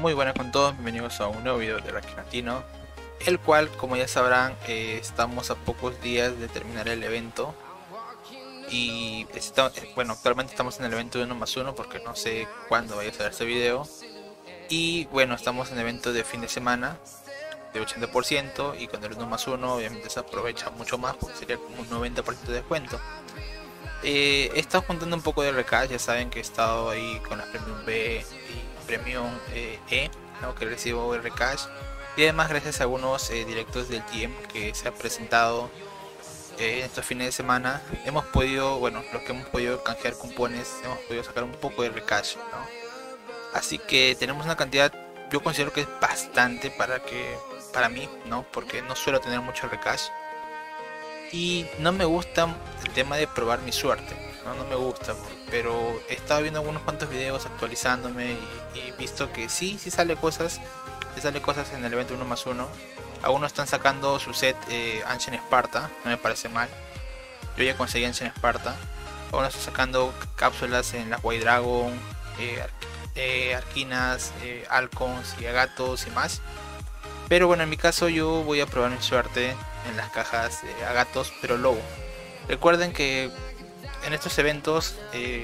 Muy buenas con todos, bienvenidos a un nuevo video de Ranking Latino, el cual, como ya sabrán, estamos a pocos días de terminar el evento. Y bueno, actualmente estamos en el evento de 1+1 porque no sé cuándo vaya a salir este video. Y bueno, estamos en el evento de fin de semana de 80%, y con el 1+1 obviamente se aprovecha mucho más porque sería como un 90% de descuento. He estado juntando un poco de recash, ya saben que he estado ahí con las Premium B y Premium E, ¿no? Que recibo recash. Y además gracias a algunos directos del GM que se ha presentado en estos fines de semana, hemos podido, bueno, los que hemos podido canjear cupones, hemos podido sacar un poco de recash, ¿no? Así que tenemos una cantidad, yo considero que es bastante para mí, ¿no? Porque no suelo tener mucho recash. Y no me gusta el tema de probar mi suerte, no me gusta, pero he estado viendo algunos cuantos videos actualizándome y visto que sí sale cosas en el evento 1+1. Algunos están sacando su set Ancient Sparta, no me parece mal. Yo ya conseguí Ancient Sparta. Algunos están sacando cápsulas en las White Dragon, Arquinas, Halcons y Agatos y más. Pero bueno, en mi caso yo voy a probar mi suerte en las cajas de Agatos, pero Lobo. Recuerden que en estos eventos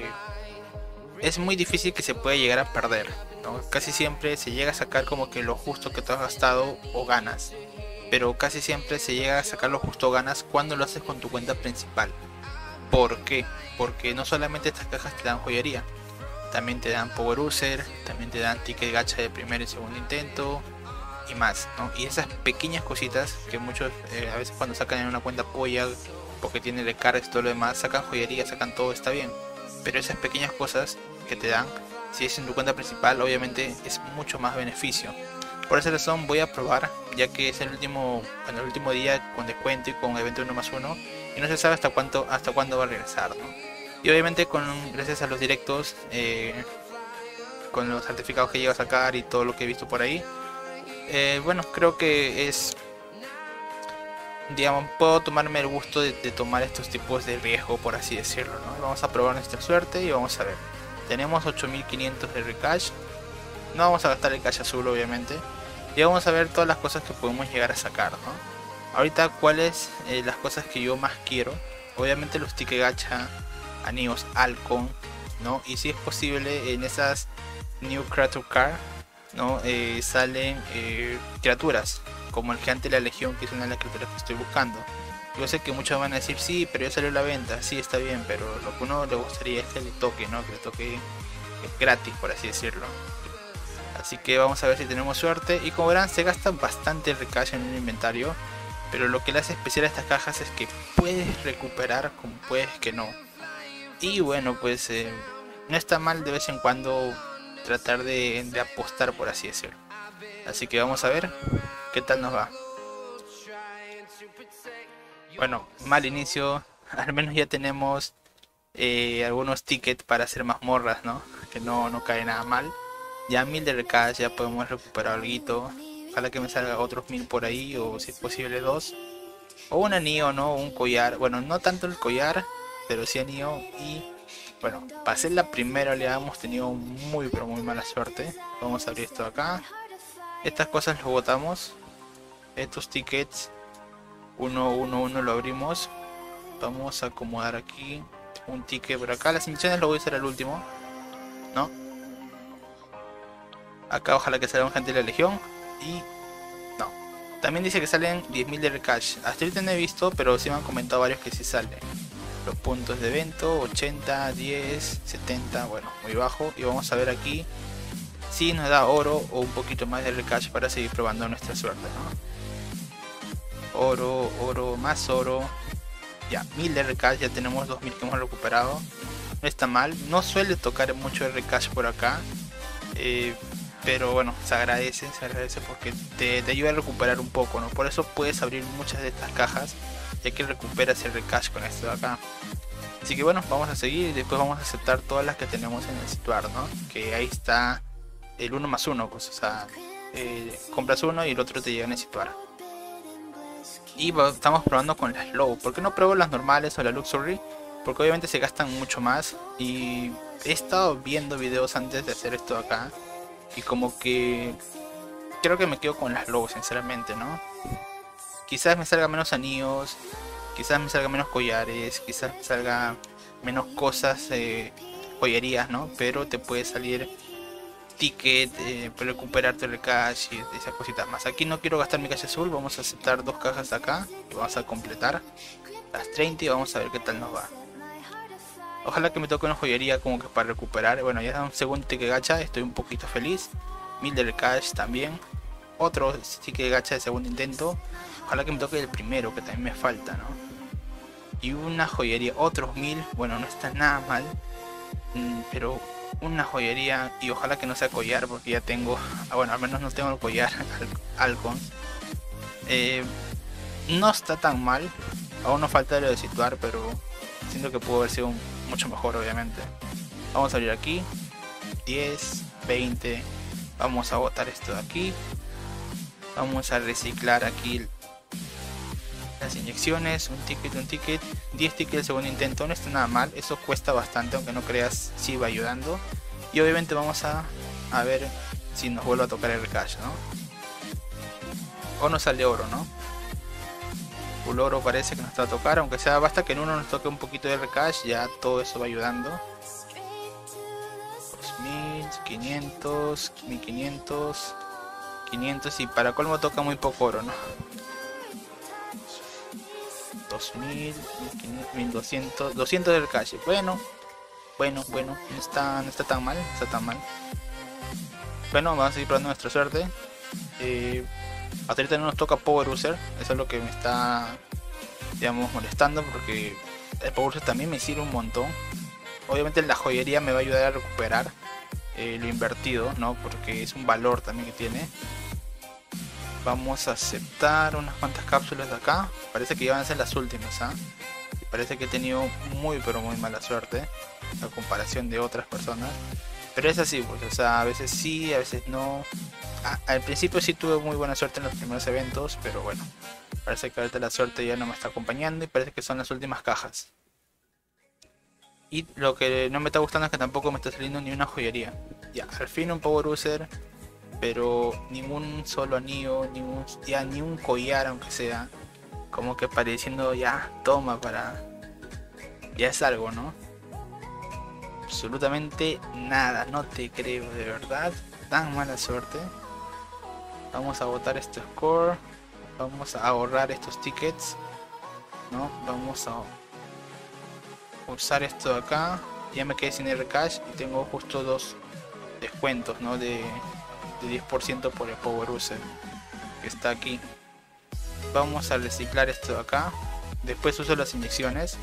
es muy difícil que se pueda llegar a perder, ¿no? Casi siempre se llega a sacar como que lo justo que tú has gastado o ganas. Pero casi siempre se llega a sacar lo justo o ganas cuando lo haces con tu cuenta principal. ¿Por qué? Porque no solamente estas cajas te dan joyería, también te dan Power User, también te dan ticket gacha de primer y segundo intento y más, ¿no? Y esas pequeñas cositas que muchos a veces cuando sacan en una cuenta polla porque tiene recargas y todo lo demás, sacan joyería, sacan todo, está bien, pero esas pequeñas cosas que te dan, si es en tu cuenta principal, obviamente es mucho más beneficio. Por esa razón voy a probar, ya que es el último día con descuento y con evento 1+1, y no se sabe hasta cuándo va a regresar, ¿no? Y obviamente gracias a los directos, con los certificados que llega a sacar y todo lo que he visto por ahí, bueno, creo que digamos, puedo tomarme el gusto de tomar estos tipos de riesgo, por así decirlo, ¿no? Vamos a probar nuestra suerte y vamos a ver. Tenemos 8500 de recash. No vamos a gastar el cash azul, obviamente. Y vamos a ver todas las cosas que podemos llegar a sacar, ¿no? Ahorita, ¿cuáles las cosas que yo más quiero? Obviamente los ticket gacha, anillos Halcon, ¿no? Y si es posible, en esas New Creature Card, ¿no? Salen criaturas como el gigante de la legión, que es una de las criaturas que estoy buscando. Yo sé que muchos van a decir, sí, pero ya salió a la venta, sí, está bien, pero lo que uno le gustaría es que le toque, ¿no? Que le toque gratis, por así decirlo. Así que vamos a ver si tenemos suerte. Y como verán, se gasta bastante recash en un inventario, pero lo que le hace especial a estas cajas es que puedes recuperar como puedes que no. Y bueno, pues no está mal de vez en cuando tratar de apostar, por así decirlo. Así que vamos a ver qué tal nos va. Bueno, mal inicio. Al menos ya tenemos algunos tickets para hacer mazmorras, ¿no? Que no cae nada mal. Ya 1000 de recash, ya podemos recuperar algo. Ojalá que me salga otros 1000 por ahí, o si es posible 2. O un anillo, ¿no? Un collar. Bueno, no tanto el collar, pero sí anillo. Y bueno, para ser la primera oleada hemos tenido muy pero muy mala suerte. Vamos a abrir esto de acá. Estas cosas lo botamos. Estos tickets, uno lo abrimos. Vamos a acomodar aquí un ticket por acá. Las misiones lo voy a hacer al último, ¿no? Acá ojalá que salga un gente de la legión. Y no. También dice que salen 10.000 de recash. Hasta ahorita no he visto, pero sí me han comentado varios que sí salen. Los puntos de evento, 80, 10, 70, bueno, muy bajo. Y vamos a ver aquí si nos da oro o un poquito más de recash para seguir probando nuestra suerte, ¿no? Oro, más oro. Ya, 1000 de recash, ya tenemos 2000 que hemos recuperado. No está mal, no suele tocar mucho de recash por acá. Pero bueno, se agradece porque te ayuda a recuperar un poco, ¿no? Por eso puedes abrir muchas de estas cajas, ya que recuperas el recash con esto de acá. Así que bueno, vamos a seguir y después vamos a aceptar todas las que tenemos en el situar, ¿no? Que ahí está el 1+1, pues, o sea, compras uno y el otro te llega en el situar. Y estamos probando con las low. ¿Por qué no pruebo las normales o la luxury? Porque obviamente se gastan mucho más. Y he estado viendo videos antes de hacer esto de acá, Y como que creo que me quedo con las low, sinceramente, ¿no? Quizás me salga menos anillos, quizás me salga menos collares, quizás me salga menos cosas, joyerías, ¿no? Pero te puede salir ticket, para recuperarte el cash y esas cositas más. Aquí no quiero gastar mi cash azul, vamos a aceptar dos cajas acá y vamos a completar las 30 y vamos a ver qué tal nos va. Ojalá que me toque una joyería como que para recuperar. Bueno, ya da un segundo ticket gacha, estoy un poquito feliz. 1000 del cash también. Otro ticket gacha de segundo intento. Ojalá que me toque el primero, que también me falta, ¿no? Y una joyería, otros 1000. Bueno, no está nada mal. Pero una joyería y ojalá que no sea collar porque ya tengo, bueno, al menos no tengo el collar Alcon. No está tan mal, aún no falta lo de situar, pero siento que pudo haber sido mucho mejor, obviamente. Vamos a abrir aquí 10, 20, vamos a botar esto de aquí, vamos a reciclar aquí las inyecciones, un ticket, 10 tickets el segundo intento, no está nada mal, eso cuesta bastante, aunque no creas, sí va ayudando. Y obviamente vamos a ver si nos vuelve a tocar el cash, ¿no? O nos sale oro, ¿no? Full oro parece que nos está a tocar, aunque sea basta que en uno nos toque un poquito de cash, ya todo eso va ayudando. 2500, 1500, 500 y para colmo toca muy poco oro, ¿no? 2000, 1500, 1200, 200 del cash. Bueno, no está tan mal, no está tan mal. Bueno, vamos a seguir probando nuestra suerte. Hasta ahorita no nos toca Power User, eso es lo que me está, digamos, molestando, porque el Power User también me sirve un montón. Obviamente la joyería me va a ayudar a recuperar lo invertido, ¿no? Porque es un valor también que tiene. Vamos a aceptar unas cuantas cápsulas de acá. Parece que ya van a ser las últimas, ¿ah? Y parece que he tenido muy pero muy mala suerte a comparación de otras personas. Pero es así, pues, o sea, a veces sí, a veces no. Al principio sí tuve muy buena suerte en los primeros eventos, pero bueno, parece que ahorita la suerte ya no me está acompañando y parece que son las últimas cajas. Y lo que no me está gustando es que tampoco me está saliendo ni una joyería. Ya, al fin un Power User, pero ningún solo anillo, ni un collar, aunque sea. Como que pareciendo ya, toma para... Ya es algo, ¿no? Absolutamente nada, no te creo, de verdad. Tan mala suerte. Vamos a botar este score. Vamos a ahorrar estos tickets, ¿no? Vamos a usar esto de acá. Ya me quedé sin el cash y tengo justo dos descuentos, ¿no? De 10% por el Power User que está aquí. Vamos a reciclar esto de acá. Después uso las inyecciones.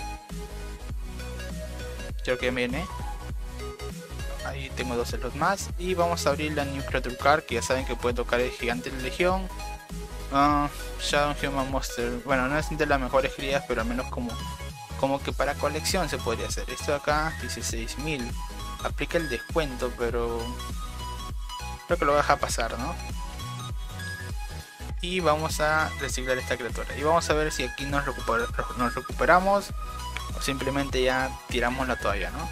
Creo que viene. Ahí tengo dos slots más. Y vamos a abrir la New Creature Card, que ya saben que puede tocar el Gigante de la Legión. Shadow Human Monster. Bueno, no es de las mejores crías, pero al menos como que para colección se podría hacer. Esto de acá dice 6000. Aplica el descuento, pero creo que lo voy a dejar pasar, ¿no? Y vamos a reciclar esta criatura. Y vamos a ver si aquí nos recuperamos o simplemente ya tiramos la toalla, ¿no?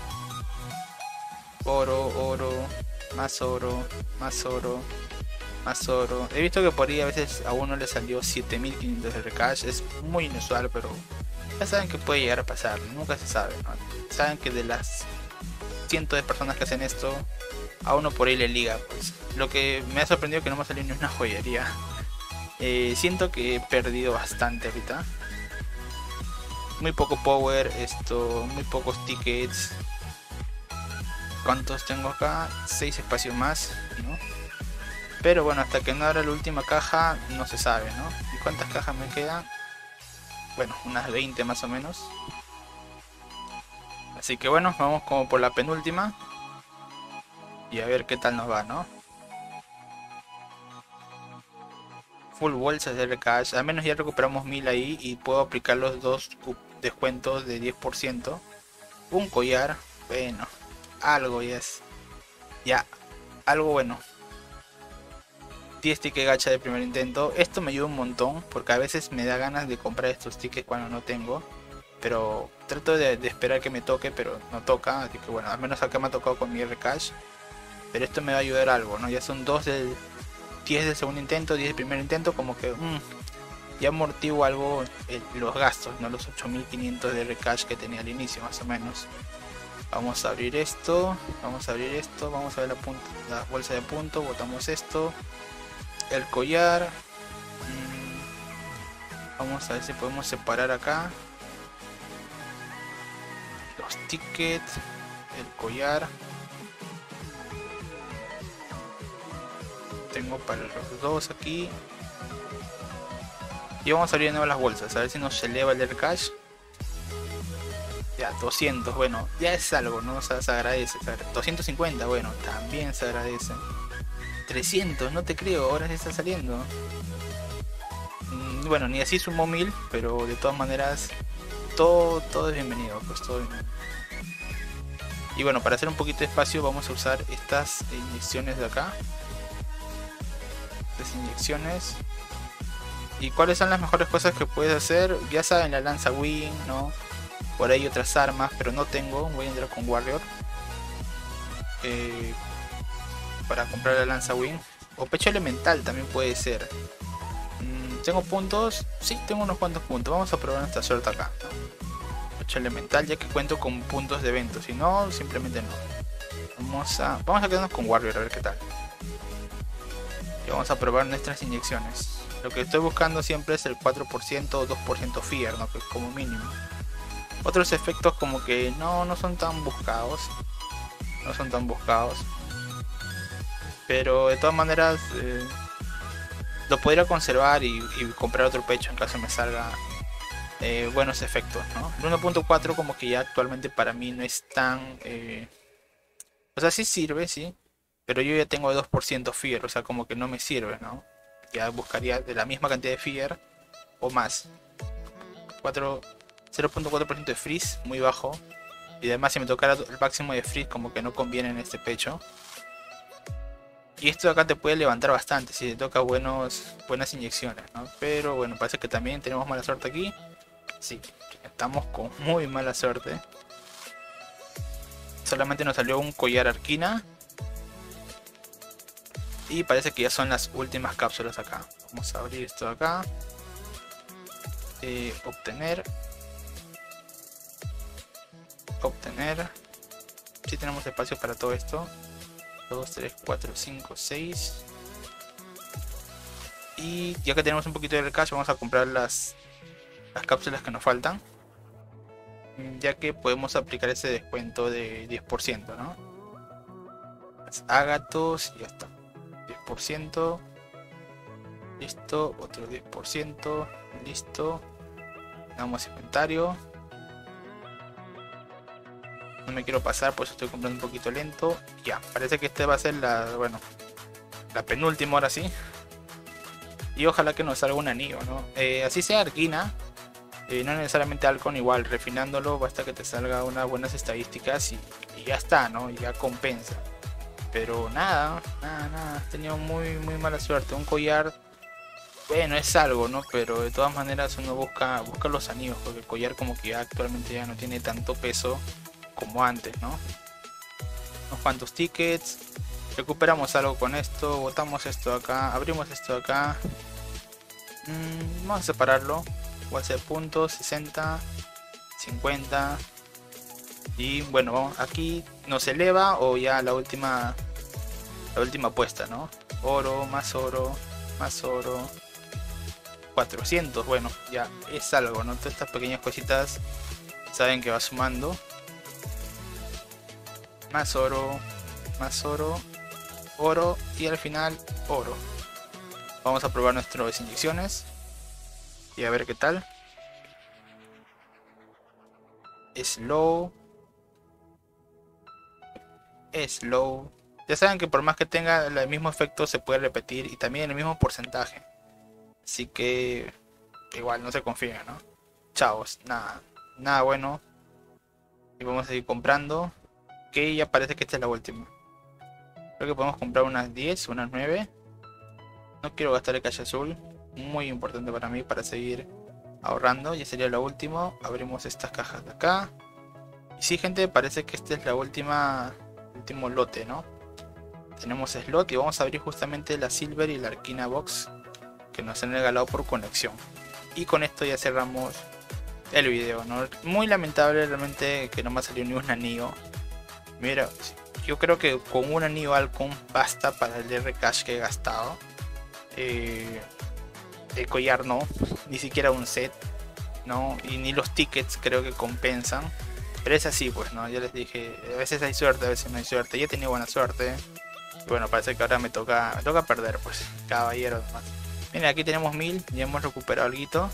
Oro, más oro, más oro, más oro. He visto que por ahí a veces a uno le salió 7500 de cash. Es muy inusual, pero ya saben que puede llegar a pasar. Nunca se sabe, ¿no? Saben que de las cientos de personas que hacen esto, a uno por ahí le liga, pues. Lo que me ha sorprendido que no me ha salido ni una joyería. Siento que he perdido bastante ahorita. Muy poco power, muy pocos tickets. ¿Cuántos tengo acá? 6 espacios más, ¿no? Pero bueno, hasta que no abra la última caja no se sabe, ¿no? ¿Y cuántas cajas me quedan? Bueno, unas 20 más o menos. Así que bueno, vamos como por la penúltima. Y a ver qué tal nos va, ¿no? Full bolsas de cash. Al menos ya recuperamos 1000 ahí. Y puedo aplicar los dos descuentos de 10%. Un collar. Bueno, algo ya es. Ya, algo bueno. 10 tickets gacha de primer intento. Esto me ayuda un montón. Porque a veces me da ganas de comprar estos tickets cuando no tengo. Pero trato de esperar que me toque. Pero no toca. Así que bueno, al menos acá me ha tocado con mi R-Cash. pero esto me va a ayudar algo, ¿no? Ya son 2 del 10 del segundo intento, 10 del primer intento, como que ya amortiguo algo los gastos, ¿no? Los 8500 de recash que tenía al inicio, más o menos. Vamos a abrir esto, vamos a abrir esto, vamos a ver la bolsa de puntos, botamos esto, el collar. Vamos a ver si podemos separar acá los tickets, el collar. Tengo para los dos aquí. Y vamos a abrir de nuevo las bolsas, a ver si nos eleva el cash. Ya, 200, bueno, ya es algo, ¿no? O sea, se agradece. 250, bueno, también se agradece. 300, no te creo, ahora sí está saliendo. Bueno, ni así sumó 1000, pero de todas maneras, todo es bienvenido, pues todo es bienvenido. Y bueno, para hacer un poquito de espacio vamos a usar estas inyecciones de acá. Estas inyecciones. ¿Y cuáles son las mejores cosas que puedes hacer? Ya saben, la lanza wing, ¿no? Por ahí otras armas, pero no tengo. Voy a entrar con Warrior para comprar la lanza wing. O pecho elemental también puede ser. ¿Tengo puntos? Sí, tengo unos cuantos puntos. Vamos a probar nuestra suerte acá, ¿no? Pecho elemental, ya que cuento con puntos de evento. Si no, simplemente no. Vamos a quedarnos con Warrior a ver qué tal. Y vamos a probar nuestras inyecciones. Lo que estoy buscando siempre es el 4% o 2% Fear, ¿no? Que es como mínimo. Otros efectos como que no son tan buscados. No son tan buscados. Pero de todas maneras lo podría conservar y comprar otro pecho en caso me salga buenos efectos, ¿no? El 1.4 como que ya actualmente para mí no es tan... o sea, sí sirve, sí. Pero yo ya tengo 2% Fear, o sea, como que no me sirve, ¿no? Ya buscaría de la misma cantidad de Fear o más. 0.4% de Freeze, muy bajo. Y además si me tocara el máximo de Freeze como que no conviene en este pecho. Y esto de acá te puede levantar bastante si te toca buenas inyecciones, ¿no? Pero bueno, parece que también tenemos mala suerte aquí. Sí, estamos con muy mala suerte. Solamente nos salió un collar arquina. Y parece que ya son las últimas cápsulas acá. Vamos a abrir esto de acá. Obtener. Si tenemos espacio para todo esto. 2, 3, 4, 5, 6. Y ya que tenemos un poquito de cash, vamos a comprar las cápsulas que nos faltan. Ya que podemos aplicar ese descuento de 10%, ¿no? Las ágatos y ya está. 10%. Listo. Otro 10%. Listo. Damos inventario. No me quiero pasar, por eso estoy comprando un poquito lento. Ya, parece que este va a ser la penúltima ahora sí. Y ojalá que nos salga un anillo, ¿no? Así sea arquina. No necesariamente Halcon, igual refinándolo basta que te salga unas buenas estadísticas y ya está, ¿no? Y ya compensa. Pero nada, has tenido muy mala suerte. Un collar, bueno, es algo, ¿no? Pero de todas maneras uno busca los anillos, porque el collar como que ya actualmente ya no tiene tanto peso como antes, ¿no? Unos cuantos tickets, recuperamos algo con esto, botamos esto acá, abrimos esto acá. Vamos a separarlo. Bolsa de puntos, 60, 50. Y bueno, vamos, aquí nos eleva o ya la última apuesta, ¿no? Oro, más oro, más oro. 400, bueno, ya es algo, ¿no? Todas estas pequeñas cositas saben que va sumando. Más oro, oro y al final oro. Vamos a probar nuestras inyecciones y a ver qué tal. Slow. Ya saben que por más que tenga el mismo efecto se puede repetir y también el mismo porcentaje. Así que igual no se confíen, ¿no? Chavos, nada bueno. Y vamos a seguir comprando. Que ya parece que esta es la última. Creo que podemos comprar unas 10, unas 9. No quiero gastar el cash azul. Muy importante para mí para seguir ahorrando. Ya sería lo último. Abrimos estas cajas de acá. Y sí, gente, parece que esta es la último lote, ¿no? tenemos slot y vamos a abrir justamente la Silver y la Arquina Box que nos han regalado por conexión. Y con esto ya cerramos el video, ¿no? Muy lamentable realmente que no me ha salido ni un anillo. Mira, yo creo que con un anillo Alcon basta para el R-Cash que he gastado. El collar no, ni siquiera un set, ¿no? Y ni los tickets creo que compensan. Pero es así, pues, ¿no? Ya les dije, a veces hay suerte, a veces no hay suerte. Ya he tenido buena suerte. Y bueno, parece que ahora me toca perder, pues, caballero nomás. Miren, aquí tenemos 1000, ya hemos recuperado algo.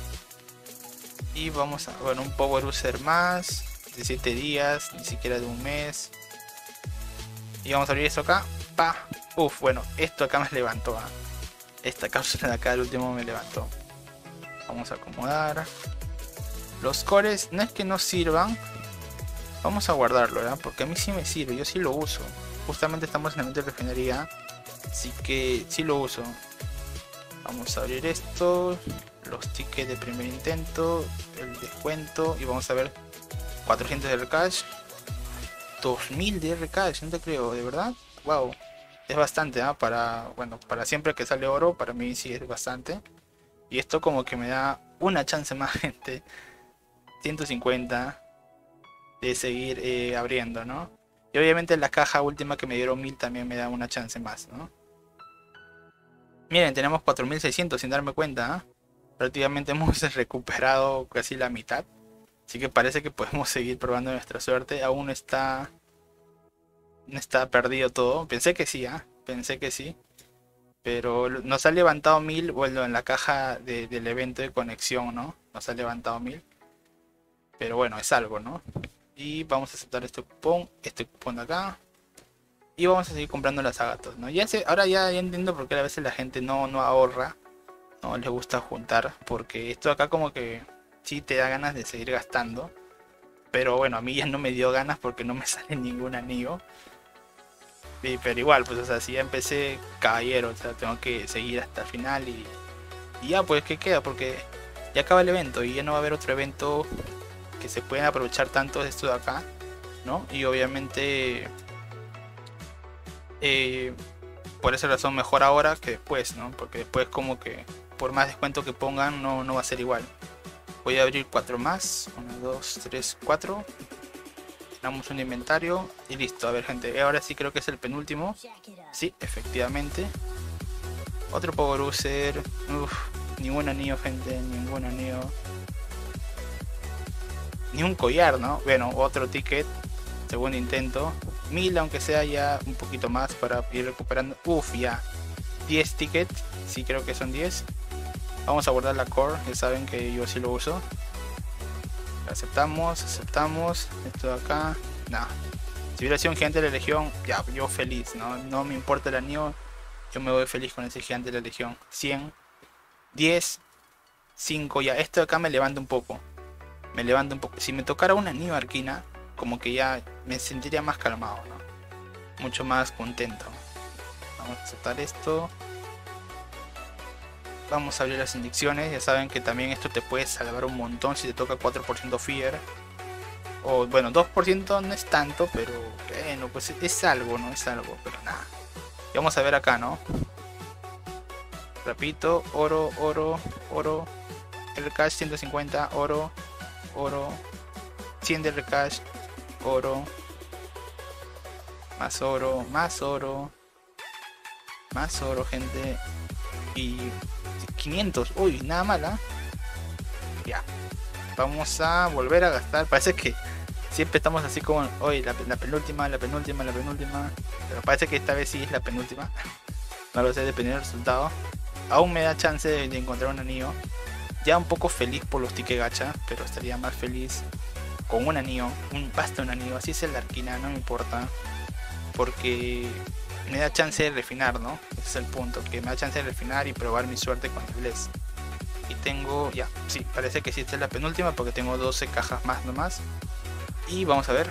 Y vamos a, bueno, un Power User más, 17 días, ni siquiera de un mes. Y vamos a abrir esto acá, pa. Uf, bueno, esto acá me levantó, ¿eh? Esta cápsula de acá, el último me levantó. Vamos a acomodar. Los cores, no es que no sirvan. Vamos a guardarlo, ¿verdad? Porque a mí sí me sirve, yo sí lo uso. Justamente estamos en el ambiente de refinería, así que sí lo uso. Vamos a abrir esto, los tickets de primer intento, el descuento y vamos a ver 400 de Rcash, 2000 de Rcash, no te creo, de verdad. Wow, es bastante, ¿eh? Bueno, para siempre que sale oro, para mí sí es bastante. Y esto como que me da una chance más, gente. 150 de seguir abriendo, ¿no? Y obviamente la caja última que me dieron 1000 también me da una chance más, ¿no? Miren, tenemos 4600 sin darme cuenta, ¿eh? Prácticamente hemos recuperado casi la mitad. Así que parece que podemos seguir probando nuestra suerte. Aún no está perdido todo. Pensé que sí, ¿eh? Pensé que sí. Pero nos ha levantado 1000. Bueno, en la caja del evento de conexión, ¿no? Nos ha levantado 1000. Pero bueno, es algo, ¿no? Y vamos a aceptar este cupón de acá. Y vamos a seguir comprando las agatos, ¿no? Ahora ya entiendo por qué a veces la gente no ahorra. No les gusta juntar. Porque esto acá como que sí te da ganas de seguir gastando. Pero bueno, a mí ya no me dio ganas porque no me sale ningún anillo. Pero igual, pues o sea, si ya empecé caballero, o sea, tengo que seguir hasta el final y ya pues ¿qué queda? Porque ya acaba el evento y ya no va a haber otro evento que se pueden aprovechar tanto de esto de acá, ¿no? Y obviamente por esa razón mejor ahora que después, ¿no? Porque después como que por más descuento que pongan no va a ser igual. Voy a abrir 4 más, 1, 2, 3, 4. Damos un inventario y listo. A ver, gente, ahora sí creo que es el penúltimo. Sí, efectivamente. Otro Power User. Uf, ningún anillo, gente, ningún anillo. Ni un collar, ¿no? Bueno, otro ticket. Segundo intento. 1000, aunque sea ya un poquito más para ir recuperando. Uf, ya. 10 tickets. Sí, creo que son 10. Vamos a guardar la core. Ya saben que yo sí lo uso. Aceptamos. Esto de acá. Nah. Si hubiera sido un gigante de la legión, ya, yo feliz, ¿no? No me importa el anillo. Yo me voy feliz con ese gigante de la legión. 100, 10, 5, ya. Esto de acá me levanta un poco. Si me tocara un anillo Arquina, como que ya me sentiría más calmado, ¿no? Mucho más contento. Vamos a aceptar esto. Vamos a abrir las inyecciones. Ya saben que también esto te puede salvar un montón si te toca 4% Fear. O bueno, 2% no es tanto, pero bueno, pues es algo, ¿no? Es algo, pero nada. Y vamos a ver acá, ¿no? Repito, oro. El cash 150, oro. 100 de recash, oro. Más oro, gente. Y 500, uy, nada mala. Ya. Vamos a volver a gastar. Parece que siempre estamos así como hoy, la penúltima. Pero parece que esta vez sí es la penúltima. No lo sé, dependiendo del resultado. Aún me da chance de encontrar un anillo. Ya un poco feliz por los tickets gacha, pero estaría más feliz con un anillo. Basta un anillo, así es el Arquina, no me importa. Porque me da chance de refinar, ¿no? Ese es el punto, que me da chance de refinar y probar mi suerte con el Bless. Y tengo, ya, sí, parece que sí esta es la penúltima porque tengo 12 cajas más nomás. Y vamos a ver.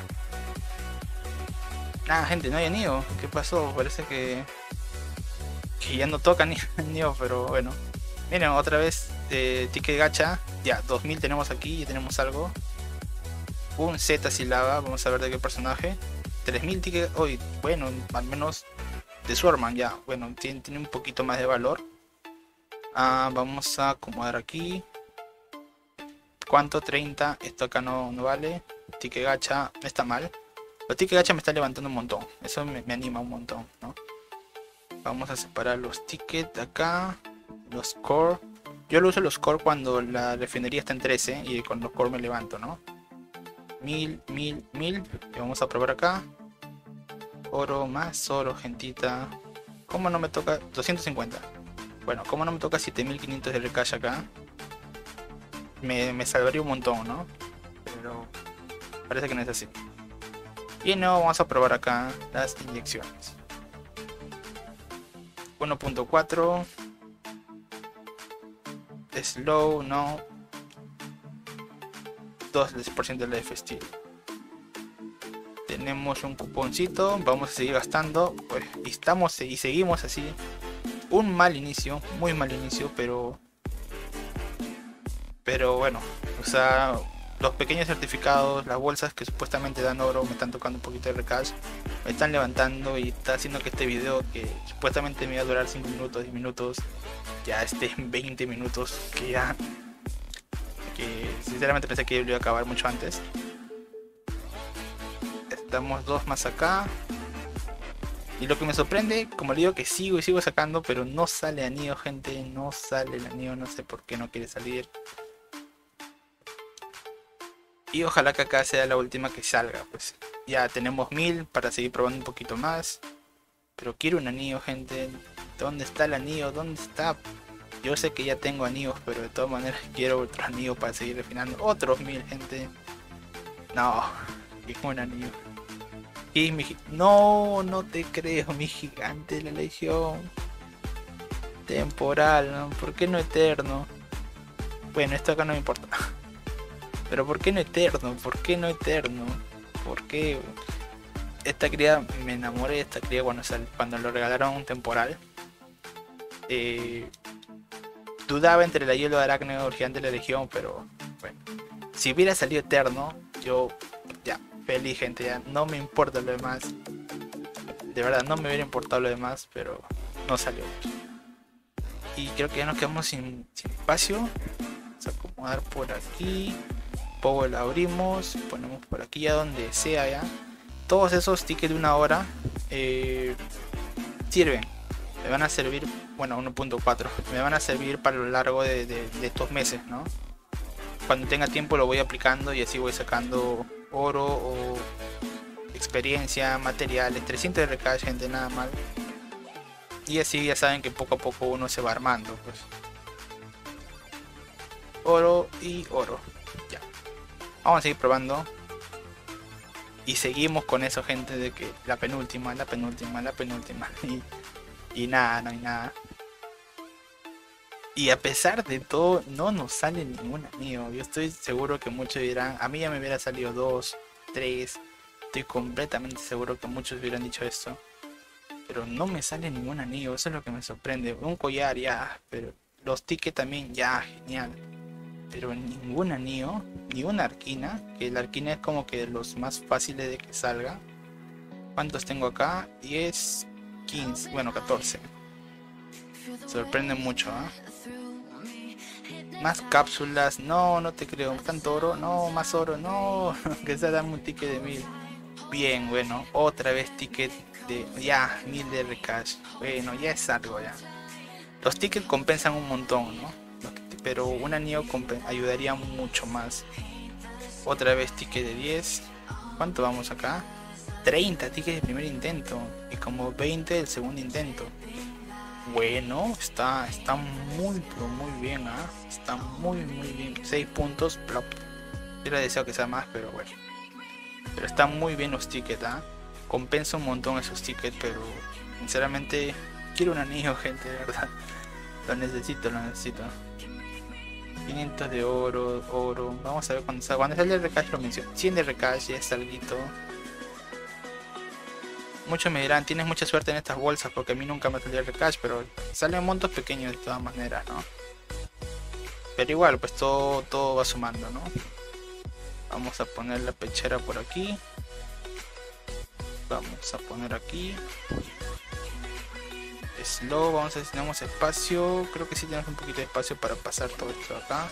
Nada, gente, no hay anillo. ¿Qué pasó? Parece que ya no toca ni anillo, pero bueno. Miren, otra vez ticket gacha. Ya, 2000 tenemos aquí, ya tenemos algo. Un Z silaba, vamos a ver de qué personaje. 3000 tickets, hoy, bueno, al menos de Swordman ya. Bueno, tiene un poquito más de valor. Vamos a acomodar aquí. ¿Cuánto? 30. Esto acá no vale. Ticket gacha no está mal. Los ticket gacha me están levantando un montón. Eso me anima un montón, ¿no? Vamos a separar los tickets acá. Los core. Yo lo uso los core cuando la refinería está en 13 y con los core me levanto, ¿no? 1000. Y vamos a probar acá. Oro, más oro, gentita. ¿Cómo no me toca? 250. Bueno, ¿cómo no me toca 7500 de recash acá? Me salvaría un montón, ¿no? Pero parece que no es así. Y no, vamos a probar acá las inyecciones. 1.4. Slow, no. 2% de la F-Steel. Tenemos un cuponcito, vamos a seguir gastando. Pues y seguimos así. Un mal inicio, muy mal inicio, pero bueno, o sea, los pequeños certificados, las bolsas que supuestamente dan oro, me están tocando un poquito de recash, me están levantando y está haciendo que este video, que supuestamente me iba a durar 5 minutos, 10 minutos, ya esté en 20 minutos, que sinceramente pensé que yo lo iba a acabar mucho antes. Estamos 2 más acá. Y lo que me sorprende, como le digo, que sigo y sigo sacando, pero no sale anillo, gente, no sale el anillo, no sé por qué no quiere salir. Y ojalá que acá sea la última que salga, pues ya tenemos 1000 para seguir probando un poquito más. Pero quiero un anillo, gente. ¿Dónde está el anillo? ¿Dónde está? Yo sé que ya tengo anillos, pero de todas maneras quiero otro anillo para seguir refinando. Otros 1000, gente. No, es un anillo. Y no te creo, mi gigante de la legión. Temporal, ¿no? ¿Por qué no eterno? Bueno, esto acá no me importa. Pero ¿por qué no eterno? ¿Por qué no eterno? ¿Por qué? Esta cría, me enamoré de esta cría cuando lo regalaron un temporal. Dudaba entre la hielo de arácnido y el gigante de la legión, pero bueno. Si hubiera salido eterno, yo ya, feliz, gente, ya no me importa lo demás. De verdad, no me hubiera importado lo demás, pero no salió. Y creo que ya nos quedamos sin espacio. Vamos a acomodar por aquí. Poco lo abrimos, ponemos por aquí, ya donde sea ya. Todos esos tickets de 1 hora sirven. Me van a servir, bueno, 1.4. Me van a servir para lo largo de estos meses, ¿no? Cuando tenga tiempo lo voy aplicando y así voy sacando oro o experiencia, materiales, 300 de recash, gente, nada mal. Y así ya saben que poco a poco uno se va armando, pues. Oro y oro. Ya. Vamos a seguir probando. Y seguimos con eso, gente, de que la penúltima. Y nada, no hay nada. Y a pesar de todo, no nos sale ningún anillo. Yo estoy seguro que muchos dirán, a mí ya me hubiera salido 2, 3. Estoy completamente seguro que muchos hubieran dicho esto. Pero no me sale ningún anillo, eso es lo que me sorprende. Un collar ya, pero los tickets también ya, genial. Pero ningún anillo, ni una arquina, que la arquina es como que los más fáciles de que salga. ¿Cuántos tengo acá? 10, 15, bueno, 14. Sorprende mucho, Más cápsulas, no te creo. Tanto oro, no, más oro, no. Que se dan un ticket de 1000. Bien, bueno, otra vez ticket de ya 1000 de recash. Bueno, ya es algo ya. Los tickets compensan un montón, ¿no? Pero un anillo ayudaría mucho más. Otra vez ticket de 10. ¿Cuánto vamos acá? 30 tickets de primer intento y como 20 del segundo intento. Bueno, está muy pero muy bien, está muy bien. 6 puntos, plop. Yo le deseo que sea más, pero bueno. Pero están muy bien los tickets, compensa un montón esos tickets, pero sinceramente quiero un anillo, gente, de verdad. Lo necesito. 500 de oro. Vamos a ver cuando sale el recash, lo menciono. 100 de recash, ya es algo. Muchos me dirán, tienes mucha suerte en estas bolsas porque a mí nunca me salió el recash, pero salen montos pequeños de todas maneras, ¿no? Pero igual, pues todo va sumando, ¿no? Vamos a poner la pechera por aquí. Vamos a poner aquí. slow, vamos a ver si tenemos espacio. Creo que sí tenemos un poquito de espacio para pasar todo esto de acá.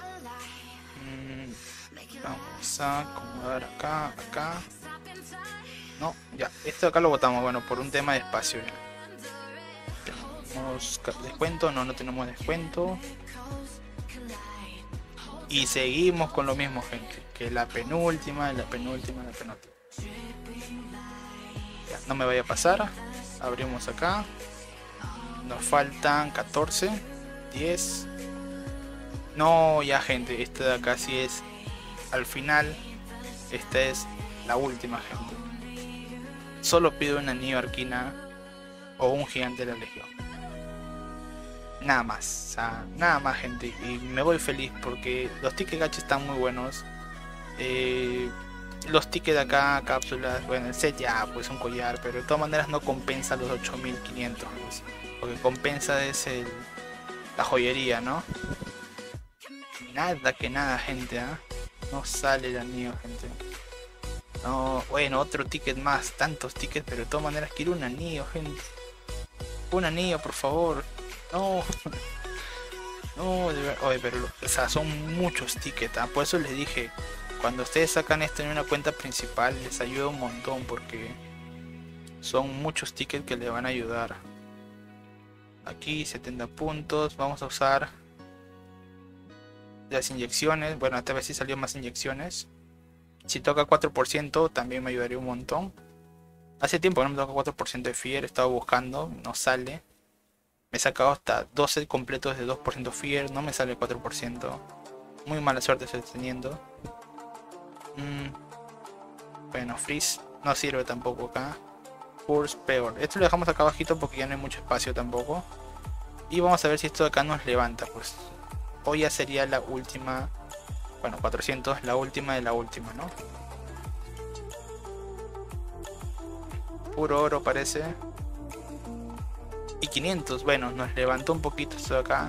Vamos a acomodar acá, acá. No, ya, esto de acá lo botamos, bueno, por un tema de espacio ya. ¿Tenemos descuento? No, no tenemos descuento. Y seguimos con lo mismo, gente. Que la penúltima, la penúltima, la penúltima. Ya, no me vaya a pasar. Abrimos acá. Nos faltan 14, 10. No, ya gente, esta de acá sí es al final. Esta es la última, gente. Solo pido un anillo arquina o un gigante de la legión. Nada más, o sea, nada más, gente. Y me voy feliz porque los tickets gacha están muy buenos. Los tickets de acá, cápsulas, bueno, el set ya, pues un collar, pero de todas maneras no compensa los 8500, pues, porque compensa es la joyería, ¿no? Nada que nada, gente, ¿eh? No sale el anillo, gente. No, bueno, otro ticket más, tantos tickets, pero de todas maneras quiero un anillo, gente. Un anillo, por favor. No. No, oye, pero o sea, son muchos tickets, ¿eh? Por eso les dije, cuando ustedes sacan esto en una cuenta principal les ayuda un montón, porque son muchos tickets que le van a ayudar. Aquí 70 puntos, vamos a usar las inyecciones. Bueno, esta vez sí salió más inyecciones. Si toca 4% también me ayudaría un montón. Hace tiempo que no me toca 4% de Fear, he estado buscando, no sale. Me he sacado hasta 12 completos de 2% Fear, no me sale 4%. Muy mala suerte estoy teniendo. Bueno, Freeze no sirve tampoco acá. Pulse peor. Esto lo dejamos acá abajito porque ya no hay mucho espacio tampoco. Y vamos a ver si esto de acá nos levanta, pues. Hoy ya sería la última. Bueno, 400, la última de la última, ¿no? Puro oro parece. Y 500, bueno, nos levantó un poquito esto de acá.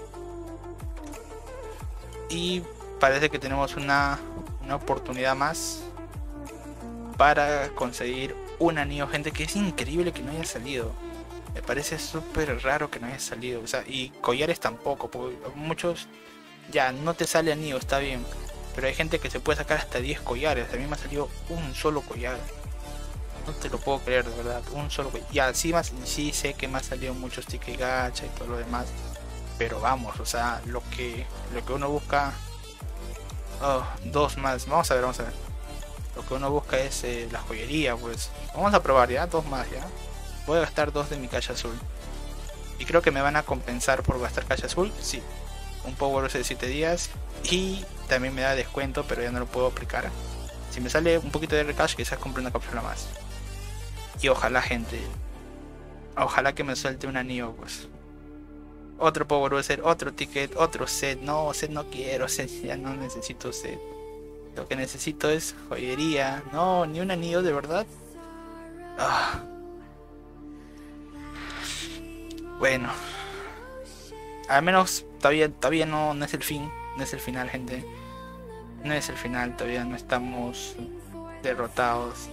Y parece que tenemos una oportunidad más para conseguir un anillo, gente, que es increíble que no haya salido. Me parece súper raro que no haya salido. O sea, y collares tampoco, porque muchos ya no te sale anillo, está bien. Pero hay gente que se puede sacar hasta 10 collares. A mí me ha salido un solo collar. No te lo puedo creer, de verdad. Un solo collar. Ya, sí sé que me han salido muchos tickets gacha y todo lo demás. Pero vamos, o sea, lo que uno busca. Oh, dos más. Vamos a ver. Lo que uno busca es la joyería, pues. Vamos a probar ya, dos más ya. Voy a gastar 2 de mi caja azul. Y creo que me van a compensar por gastar caja azul. Sí. Un Power de 7 días. Y también me da descuento, pero ya no lo puedo aplicar. Si me sale un poquito de recash, quizás compre una cápsula más. Y ojalá, gente. Ojalá que me suelte un anillo, pues. Otro Power User, otro ticket, otro set. No, set no quiero, set ya no necesito set. Lo que necesito es joyería. No, ni un anillo, de verdad. Bueno, al menos todavía no es el fin, no es el final, gente. No es el final, todavía no estamos derrotados.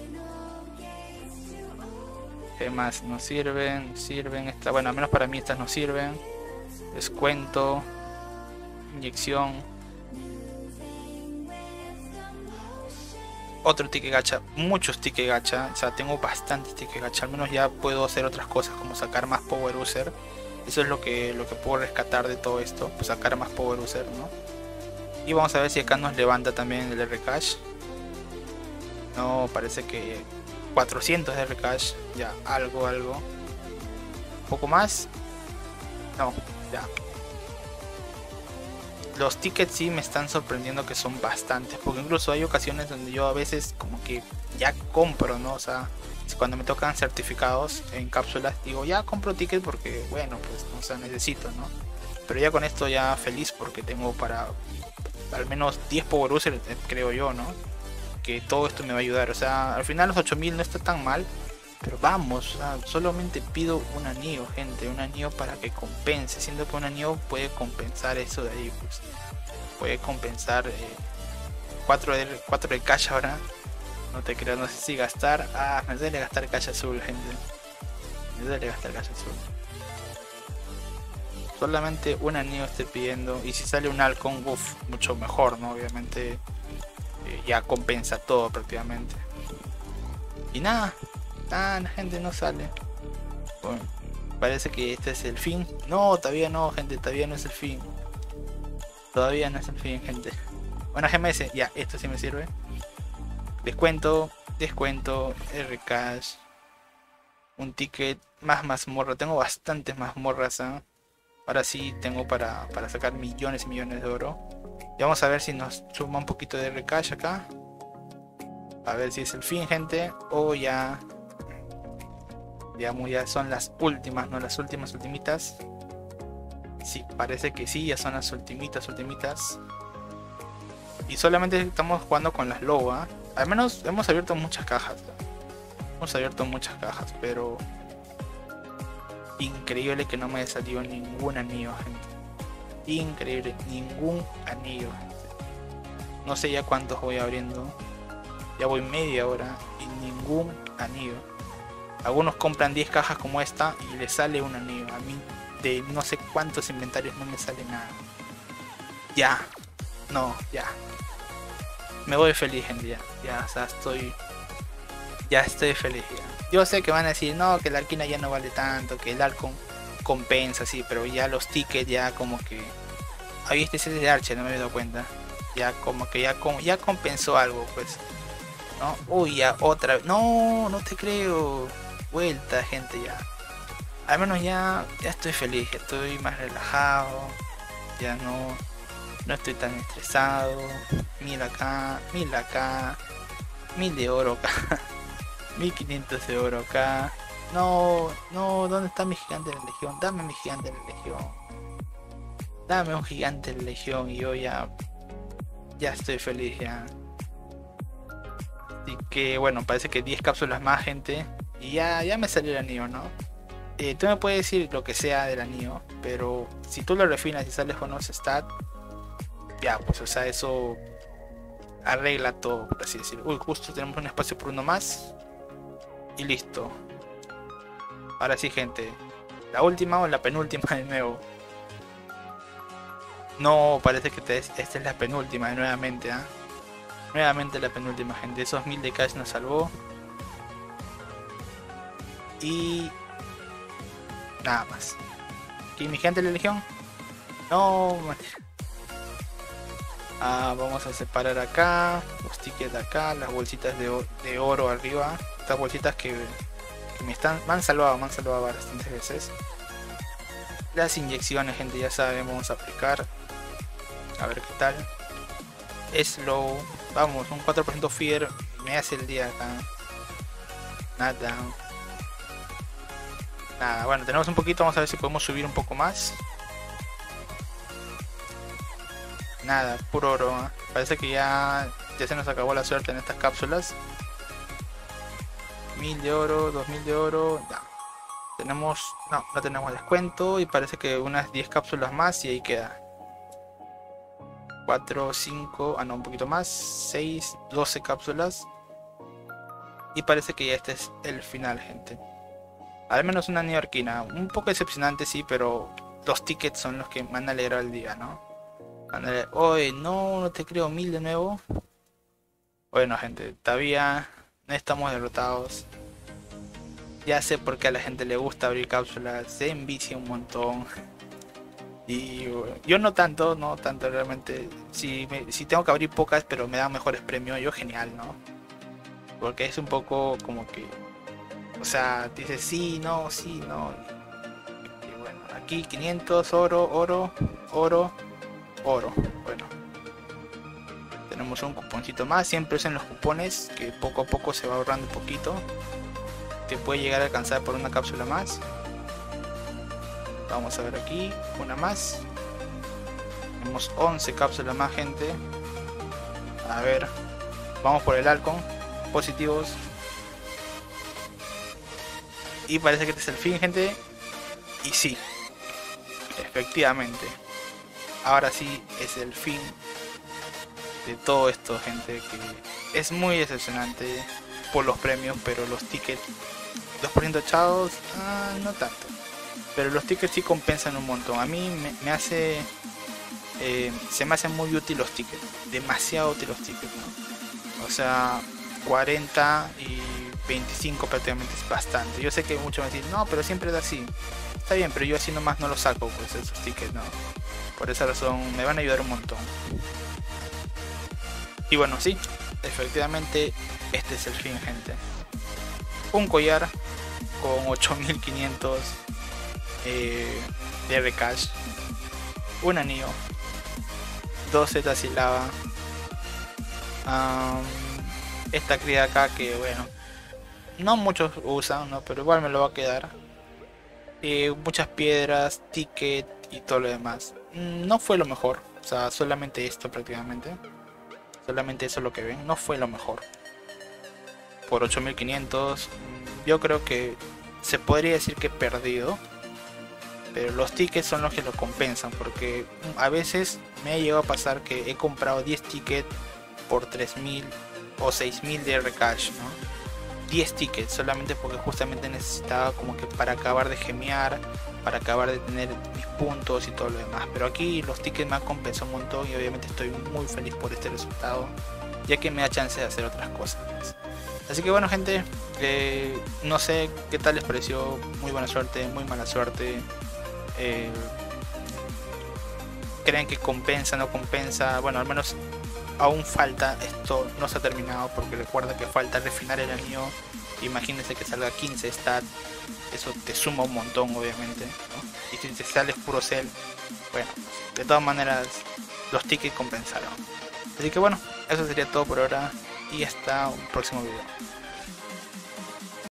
¿Qué más nos sirven? Bueno, al menos para mí estas nos sirven. Descuento, inyección. Otro ticket gacha, muchos tickets gacha, o sea, tengo bastantes tickets gacha, al menos ya puedo hacer otras cosas como sacar más Power User. Eso es lo que puedo rescatar de todo esto, pues sacar más Power User, ¿no? Y vamos a ver si acá nos levanta también el Rcash. No, parece que 400 de Rcash, ya, algo. Un poco más. No, ya. Los tickets sí me están sorprendiendo, que son bastantes, porque incluso hay ocasiones donde yo a veces como que ya compro, ¿no? O sea, cuando me tocan certificados en cápsulas, digo ya compro tickets porque bueno, pues o sea, necesito, ¿no? Pero ya con esto ya feliz, porque tengo para al menos 10 Power Users, creo yo, ¿no? Que todo esto me va a ayudar. O sea, al final los 8000 no está tan mal. Pero vamos, o sea, solamente pido un anillo, gente, un anillo para que compense, siendo que un anillo puede compensar eso de ahí, pues. Puede compensar 4 de cash ahora. No te creo, no sé si gastar. Me duele gastar cash azul, gente. Me duele gastar cash azul. Solamente un anillo estoy pidiendo. Y si sale un halcón, uff, mucho mejor, ¿no? Obviamente ya compensa todo prácticamente. Y nada, la gente no sale. Bueno, parece que este es el fin. No, todavía no, gente, todavía no es el fin. Todavía no es el fin, gente. Bueno, GMS, ya, esto sí me sirve. Descuento, descuento, Rcash. Un ticket, más mazmorra. Tengo bastantes mazmorras, ¿eh? Ahora sí tengo para sacar millones y millones de oro. Y vamos a ver si nos suma un poquito de Rcash acá. A ver si es el fin, gente. O ya... digamos, ya son las últimas, ¿no? Las últimas, ultimitas. Sí, parece que sí, ya son las ultimitas. Y solamente estamos jugando con las low, ¿eh? Al menos hemos abierto muchas cajas, ¿no? Hemos abierto muchas cajas, pero... increíble que no me haya salido ningún anillo, gente. Increíble, ningún anillo, gente. No sé ya cuántos voy abriendo. Ya voy media hora y ningún anillo. Algunos compran 10 cajas como esta y les sale un anillo. A mí de no sé cuántos inventarios no me sale nada. Ya. No, ya. Me voy feliz, gente, ya, o sea, ya estoy feliz ya. Yo sé que van a decir, no, que la arquina ya no vale tanto, que el halcón compensa, sí, pero ya los tickets ya como que... ahí este es de Archer, no me he dado cuenta. Ya como que ya compensó algo, pues. ¿No? Uy, ya otra vez. No, no te creo. Vuelta, gente, ya. Al menos ya estoy feliz, estoy más relajado. Ya no estoy tan estresado. 1000 acá, 1000 acá, 1000 de oro acá. 1500 de oro acá. No, ¿dónde está mi gigante de la legión? Dame mi gigante de la legión. Dame un gigante de la legión y yo ya estoy feliz ya. Así que bueno, parece que 10 cápsulas más, gente. Y ya me salió el anillo, ¿no? Tú me puedes decir lo que sea del anillo, pero si tú lo refinas y sales con los stats, ya, pues, o sea, eso arregla todo, por así decirlo. Uy, justo tenemos un espacio por uno más. Y listo. Ahora sí, gente. La última o la penúltima de nuevo. No, parece que esta es la penúltima nuevamente, ¿eh? Nuevamente la penúltima, gente. Esos 1000 de cash nos salvó. Y... nada más. Aquí mi gente de la legión. No, vamos a separar acá los tickets de acá, las bolsitas de oro arriba. Estas bolsitas que me han salvado bastantes veces. Las inyecciones, gente, ya saben, vamos a aplicar. A ver qué tal. Slow, vamos, un 4% fear. Me hace el día acá. Nada, bueno, tenemos un poquito, vamos a ver si podemos subir un poco más. Nada, puro oro, ¿eh? Parece que ya se nos acabó la suerte en estas cápsulas. 1000 de oro, 2000 de oro. No tenemos descuento. Y parece que unas 10 cápsulas más y ahí queda. 4, 5, no, un poquito más. 6, 12 cápsulas. Y parece que ya este es el final, gente. Al menos una neoyorquina. Un poco decepcionante, sí, pero los tickets son los que me han alegrado el día, ¿no? Oye, no te creo, 1000 de nuevo. Bueno, gente, todavía no estamos derrotados. Ya sé por qué a la gente le gusta abrir cápsulas, se envicia un montón. Y bueno, yo no tanto realmente. Si tengo que abrir pocas, pero me dan mejores premios, yo genial, ¿no? Porque es un poco como que, o sea, dices sí, no. Y bueno, aquí 500, oro. Bueno, tenemos un cuponcito más. Siempre usen los cupones, que poco a poco se va ahorrando un poquito. Te puede llegar a alcanzar por una cápsula más. Vamos a ver aquí, una más. Tenemos 11 cápsulas más, gente. A ver, vamos por el halcón. Positivos. Y parece que este es el fin, gente. Y sí, efectivamente, ahora sí es el fin de todo esto, gente, que es muy decepcionante por los premios, pero los tickets, 2% echados, no tanto. pero los tickets sí compensan un montón. A mí me hace, se me hacen muy útil los tickets, demasiado útil los tickets, ¿no? O sea, 40 y 25 prácticamente es bastante. Yo sé que muchos me dicen, no, pero siempre da así. Está bien, pero yo así nomás no los saco, pues esos tickets, ¿no? Por esa razón me van a ayudar un montón. Y bueno, sí, efectivamente este es el fin, gente. Un collar con 8500 de Rcash, un anillo, 2 zetas y lava, esta cría acá que bueno, no muchos usan, ¿no? Pero igual me lo va a quedar. Muchas piedras, ticket y todo lo demás. No fue lo mejor, o sea, solamente esto prácticamente. Solamente eso es lo que ven, no fue lo mejor. Por 8500, yo creo que se podría decir que he perdido. Pero los tickets son los que lo compensan, porque a veces me ha llegado a pasar que he comprado 10 tickets por 3000 o 6000 de Rcash, ¿no? 10 tickets solamente porque justamente necesitaba como que para acabar de gemear, para acabar de tener mis puntos y todo lo demás. Pero aquí los tickets me han compensado un montón y obviamente estoy muy feliz por este resultado, ya que me da chance de hacer otras cosas. Así que bueno, gente, no sé qué tal les pareció. Muy buena suerte, muy mala suerte. eh, Creen que compensa, no compensa. Bueno, al menos aún falta, esto no se ha terminado porque recuerda que falta refinar el anillo. Imagínense que salga 15 stat, eso te suma un montón obviamente, ¿no? Y si te sales puro cel, bueno, de todas maneras los tickets compensaron. Así que bueno, eso sería todo por ahora y hasta un próximo video.